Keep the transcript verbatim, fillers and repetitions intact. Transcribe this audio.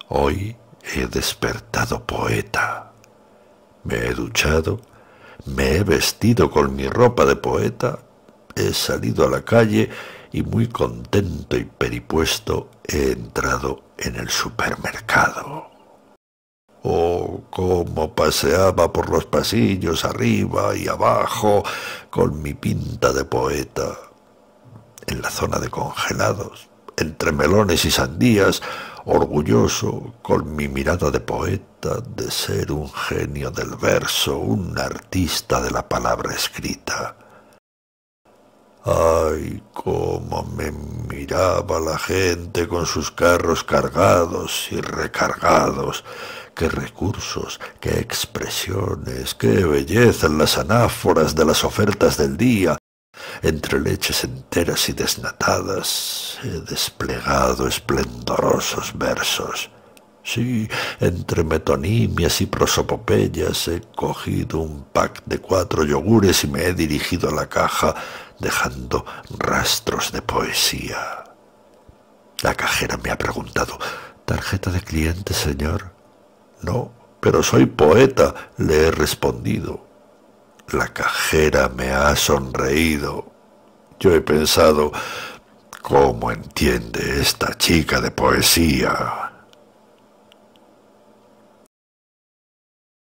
Hoy he despertado poeta. Me he duchado, me he vestido con mi ropa de poeta, he salido a la calle y muy contento y peripuesto he entrado en el supermercado. Oh, cómo paseaba por los pasillos arriba y abajo con mi pinta de poeta. En la zona de congelados, entre melones y sandías, orgulloso, con mi mirada de poeta, de ser un genio del verso, un artista de la palabra escrita. Ay, cómo me miraba la gente con sus carros cargados y recargados. Qué recursos, qué expresiones, qué belleza en las anáforas de las ofertas del día. Entre leches enteras y desnatadas he desplegado esplendorosos versos. Sí, entre metonimias y prosopopeyas he cogido un pack de cuatro yogures y me he dirigido a la caja dejando rastros de poesía. La cajera me ha preguntado: ¿tarjeta de cliente, señor? No, pero soy poeta, le he respondido. La cajera me ha sonreído. Yo he pensado: ¿cómo entiende esta chica de poesía?